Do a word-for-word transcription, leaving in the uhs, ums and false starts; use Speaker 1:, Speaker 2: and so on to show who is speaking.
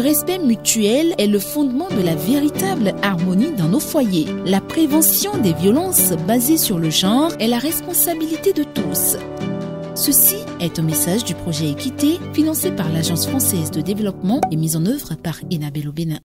Speaker 1: respect mutuel est le fondement de la véritable harmonie dans nos foyers. La prévention des violences basées sur le genre est la responsabilité de tous. Ceci est un message du projet Équité, financé par l'Agence française de développement et mis en œuvre par Enabel au Bénin.